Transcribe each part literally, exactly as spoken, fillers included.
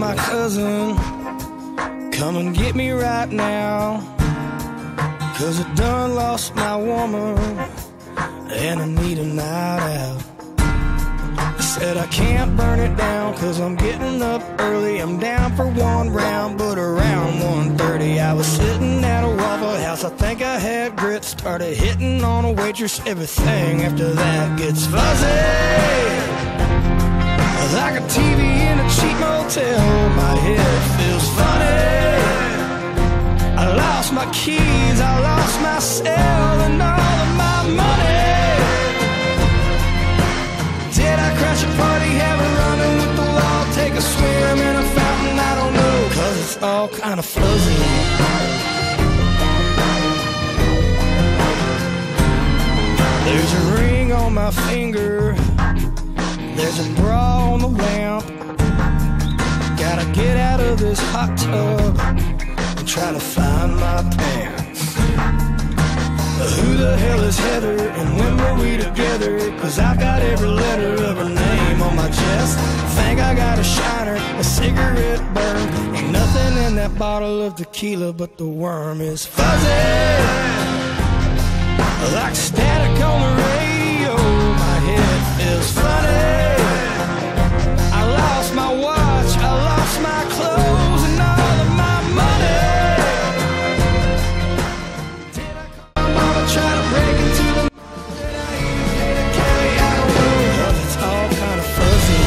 my cousin, come and get me right now, 'cause I done lost my woman and I need a night out. I said I can't burn it down 'cause I'm getting up early. I'm down for one round, but around one thirty I was sitting at a Waffle House. I think I had grits, started hitting on a waitress. Everything after that gets fuzzy, like a T V in a cheap motel. My head feels funny. I lost my keys, I lost my cell, and all of my money. Did I crash a party, have a run-in with the law, take a swim in a fountain? I don't know, 'cause it's all kind of fuzzy. There's a ring on my finger, there's a bra on the lamp. Gotta get out of this hot tub and try to find my pants. Who the hell is Heather and when were we together? 'Cause I got every letter of her name on my chest. Think I got a shiner, a cigarette burn. Ain't nothing in that bottle of tequila, but the worm is fuzzy, like static on the radio. My head feels funny. I lost my watch, I lost my clothes, and all of my money. Did I call my mama, try to break into the did I even pay the Kelly? I don't know, 'cause it's all kind of fuzzy.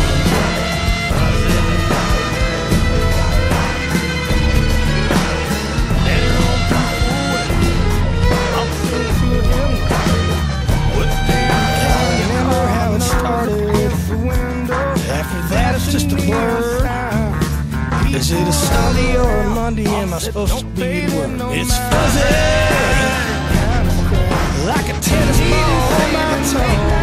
Just a blur. Is it a Sunday or a Monday? Am I supposed to be at work? It's fuzzy, like a tennis ball on my tongue.